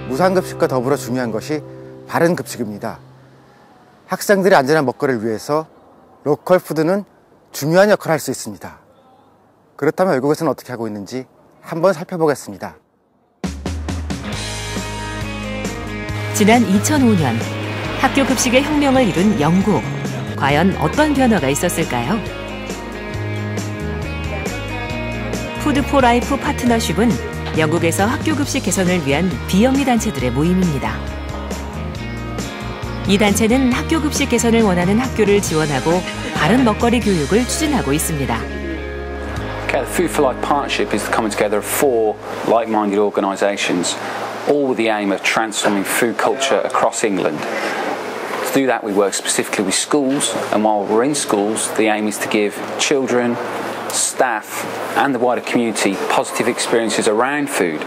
무상급식과 더불어 중요한 것이 바른 급식입니다. 학생들의 안전한 먹거리를 위해서 로컬 푸드는 중요한 역할을 할 수 있습니다. 그렇다면 외국에서는 어떻게 하고 있는지 한번 살펴보겠습니다. 지난 2005년 학교 급식의 혁명을 이룬 영국. 과연 어떤 변화가 있었을까요? 푸드 포 라이프 파트너십은 영국에서 학교 급식 개선을 위한 비영리 단체들의 모임입니다. 이 단체는 학교 급식 개선을 원하는 학교를 지원하고 바른 먹거리 교육을 추진하고 있습니다. The Food for Life Partnership is the coming together of 4 like-minded organisations, all with the aim of transforming food culture across England. To do that, we work specifically with schools, and while we're in schools, the aim is to give children, staff, and the wider community positive experiences around food.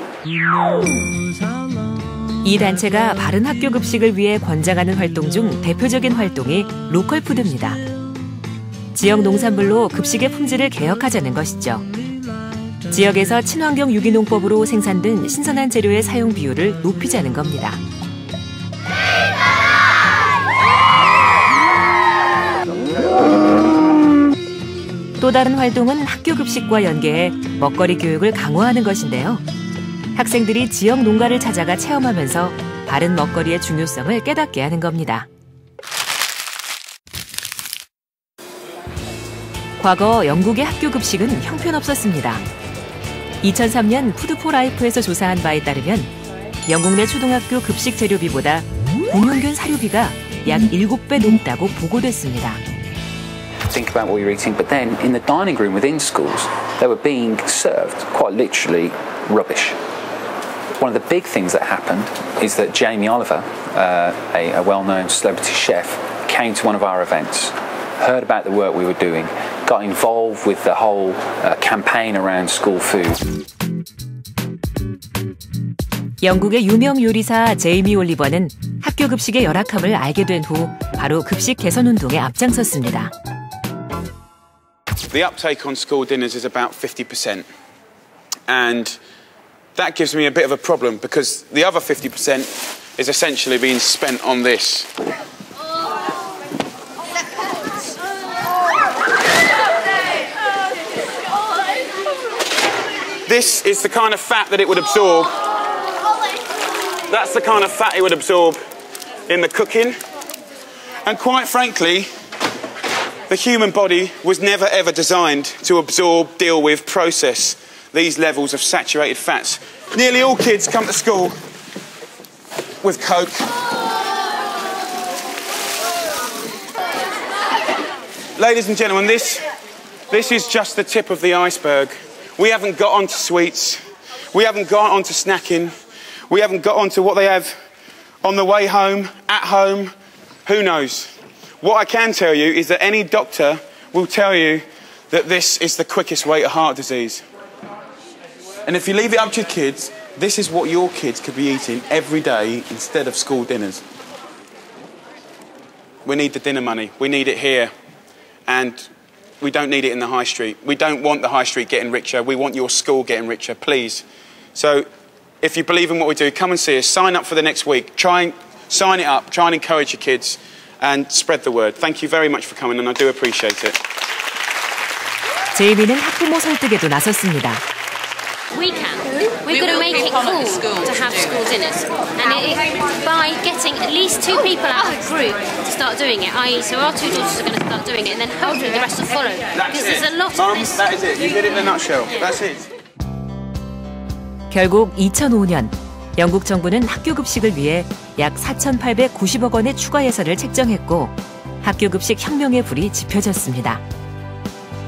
이 단체가 바른 학교 급식을 위해 권장하는 활동 중 대표적인 활동이 로컬 푸드입니다. 지역 농산물로 급식의 품질을 개혁하자는 것이죠. 지역에서 친환경 유기농법으로 생산된 신선한 재료의 사용 비율을 높이자는 겁니다. 또 다른 활동은 학교 급식과 연계해 먹거리 교육을 강화하는 것인데요. 학생들이 지역 농가를 찾아가 체험하면서 바른 먹거리의 중요성을 깨닫게 하는 겁니다. 과거 영국의 학교 급식은 형편없었습니다. 2003년 푸드 포 라이프에서 조사한 바에 따르면 영국 내 초등학교 급식 재료비보다 공평균 사료비가 약 7배 높다고 보고됐습니다. Think about what you're eating, but then in the dining room within schools, they were being served quite literally rubbish. One of the big things that happened is that Jamie Oliver, a well-known celebrity chef, came to one of our events, heard about the work we were doing, got involved with the whole campaign around school food. 영국의 유명 요리사 제이미 올리버는 학교 급식의 열악함을 알게 된 후 바로 급식 개선 운동에 앞장섰습니다. The uptake on school dinners is about 50%, and that gives me a bit of a problem because the other 50% is essentially being spent on this. This is the kind of fat that it would absorb. That's the kind of fat it would absorb in the cooking. And quite frankly, the human body was never ever designed to absorb, deal with, process these levels of saturated fats. Nearly all kids come to school with Coke. Ladies and gentlemen, this is just the tip of the iceberg. We haven't got onto sweets. We haven't got onto snacking. We haven't got onto what they have on the way home, at home. Who knows? What I can tell you is that any doctor will tell you that this is the quickest way to heart disease. And if you leave it up to your kids, this is what your kids could be eating every day instead of school dinners. We need the dinner money. We need it here. And we don't need it in the high street. We don't want the high street getting richer. We want your school getting richer, please. So if you believe in what we do, come and see us. Sign up for the next week. Try and sign it up. Try and encourage your kids and spread the word. Thank you very much for coming, and I do appreciate it. 제이미는 학부모 설득에도 나섰습니다. We can. We're going to make it cool to have school dinners, and by getting at least 2 people out of the group to start doing it. I.e., so our 2 daughters are going to start doing it, and then hopefully the rest will follow. Because there's a lot of this. That is it. You did it in a nutshell. That's it. 결국 2005년 영국 정부는 학교 급식을 위해 약 4,890억 원의 추가 예산을 책정했고 학교 급식 혁명의 불이 지펴졌습니다.